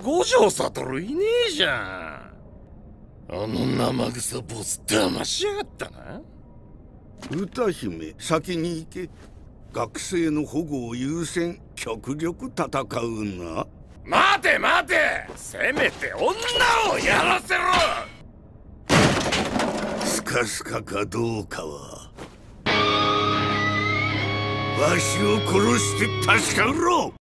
五条悟いねえじゃん。あの生臭ボス騙しやがったな。 歌姫、先に行け。学生の保護を優先、極力戦うな。 待て待て、せめて女をやらせろ。 スカスカかどうかはわしを殺して確かめろ。